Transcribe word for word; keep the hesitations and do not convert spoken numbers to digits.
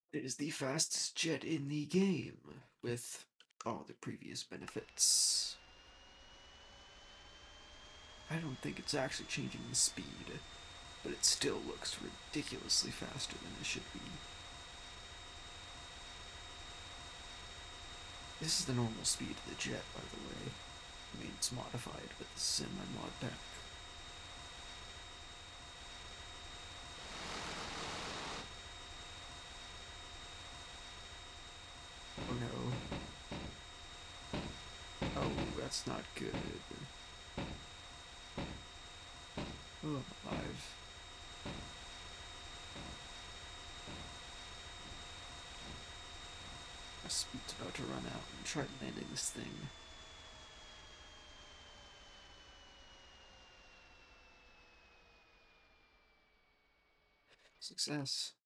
It is the fastest jet in the game, with all the previous benefits. I don't think it's actually changing the speed, but it still looks ridiculously faster than it should be. This is the normal speed of the jet, by the way. I mean, it's modified, but this is in my mod pack. Oh no. Oh, that's not good. Oh, I'm alive. My speed's about to run out and try landing this thing. Success.